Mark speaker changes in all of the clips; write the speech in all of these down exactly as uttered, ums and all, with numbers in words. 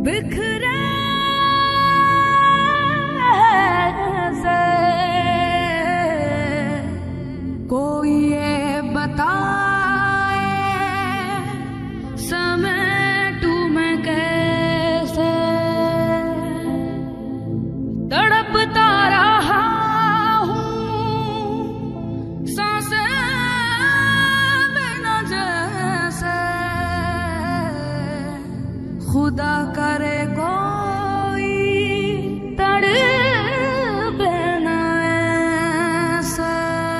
Speaker 1: बिखरे से कोई ये बताए समेटू मैं कैसे तड़पता रहा हूँ सांसें बिना जैसे खुदा करे कोई तड़पे ना ऐसे।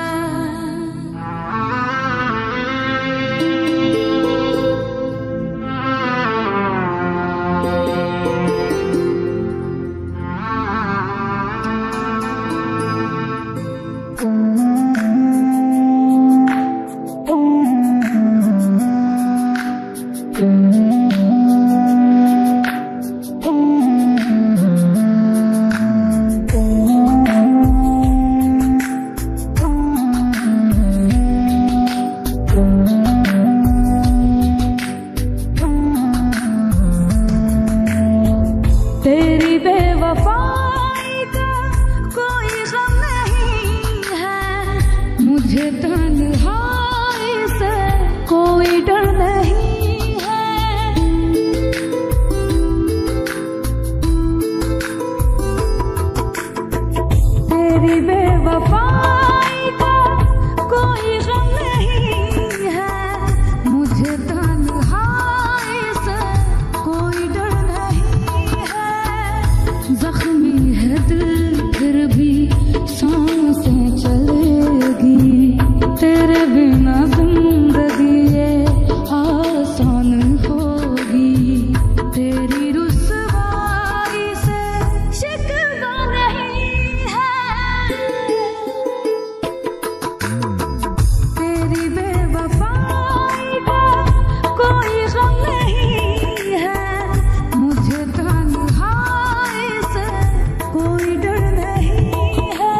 Speaker 1: तेरी बेवफाई का कोई गम नहीं है, मुझे तन्हाई से कोई डर नहीं है। तेरी बेवफाई का कोई गम नहीं है, मुझे तन्हाई से कोई डर नहीं है। जख्मी है दिल फिर भी सांसें चलेगी, तेरे बिना जिंदगी ये आसान होगी। तेरी रुसवाई से शिकवा नहीं है, तेरी बेवफाई का कोई गम नहीं है, मुझे तन्हाई से कोई डर नहीं है।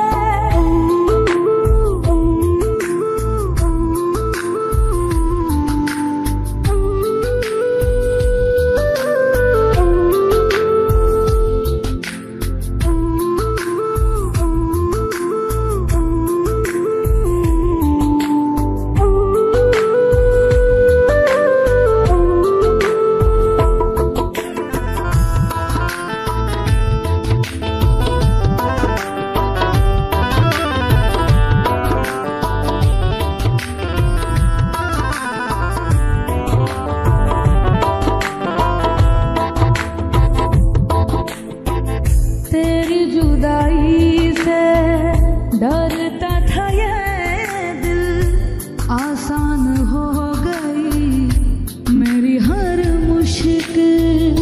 Speaker 1: तेरी जुदाई से डरता था ये दिल, आसान हो गई मेरी हर मुश्किल।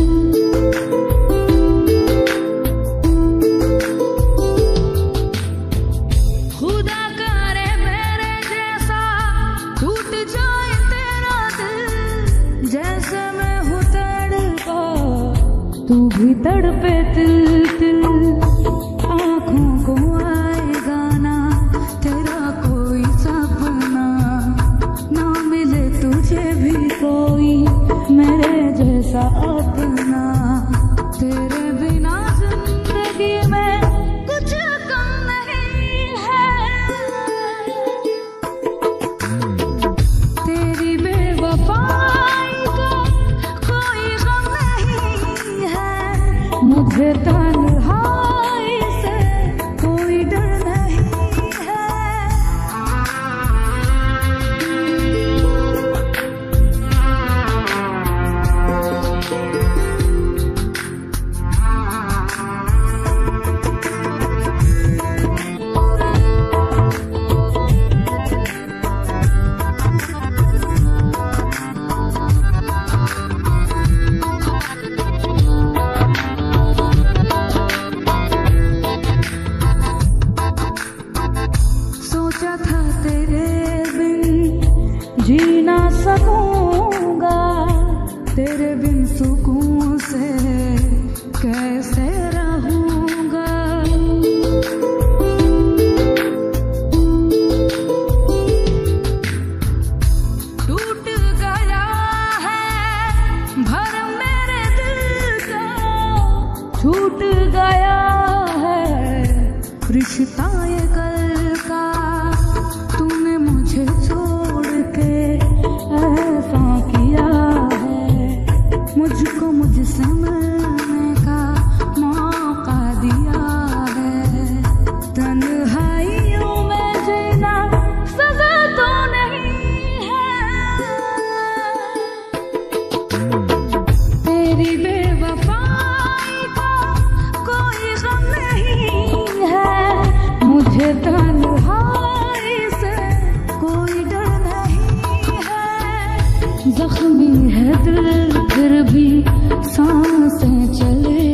Speaker 1: खुदा करे मेरे जैसा टूट जाए तेरा दिल, जैसे मैं हूँ तड़पा तू भी तड़पे दिल दिल। आँखों को आएगा ना तेरा कोई सपना, ना मिले तुझे भी कोई मेरे जैसा अपना। तेरे बिना जिंदगी में कुछ कम नहीं है, तेरी बेवफाई का कोई गम नहीं है, मुझे तन्हाई से कोई डर नहीं है। सोचा था तेरे बिन जी ना सकूंगा, तेरे बिन सुकून से कैसे रहूंगा। टूट गया है भरम मेरे दिल का, रिश्ता ये कल का तूने मुझे छोड़ के ऐसा किया है, मुझको मुझसे मिलने का मौका दिया है। तन्हाइयों में जीना सजा तो नहीं है, तेरी बेवफाई का कोई गम नहीं है, मुझे तन्हाई से कोई डर नहीं है। जख्मी है दिल फिर भी सांसें चले